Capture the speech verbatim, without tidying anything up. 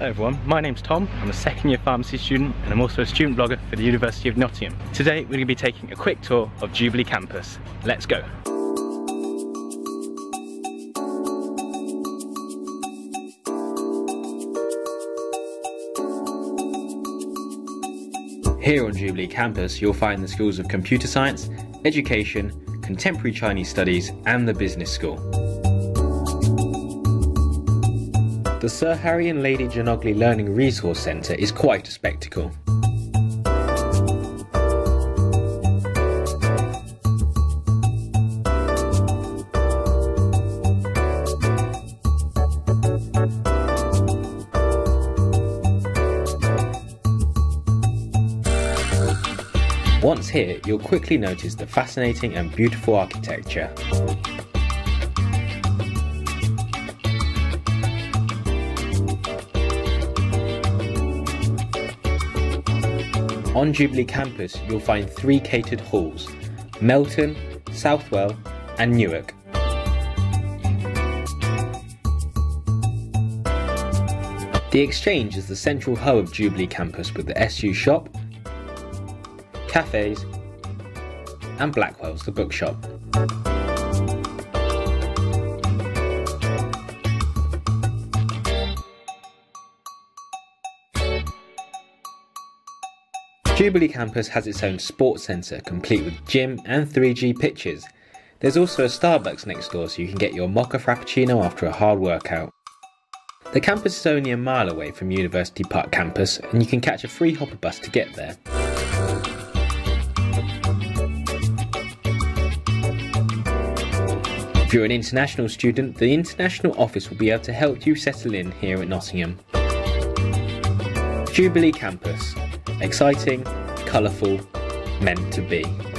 Hello everyone, my name's Tom, I'm a second year pharmacy student and I'm also a student blogger for the University of Nottingham. Today we're going to be taking a quick tour of Jubilee campus. Let's go! Here on Jubilee campus you'll find the schools of Computer Science, Education, Contemporary Chinese Studies and the Business School. The Sir Harry and Lady Janogly Learning Resource Centre is quite a spectacle. Once here, you'll quickly notice the fascinating and beautiful architecture. On Jubilee campus, you'll find three catered halls: Melton, Southwell and Newark. The Exchange is the central hub of Jubilee campus with the S U shop, cafes and Blackwell's the bookshop. Jubilee campus has its own sports centre complete with gym and three G pitches. There's also a Starbucks next door so you can get your mocha frappuccino after a hard workout. The campus is only a mile away from University Park campus and you can catch a free hopper bus to get there. If you're an international student, the international office will be able to help you settle in here at Nottingham. Jubilee campus. Exciting, colourful, meant to be.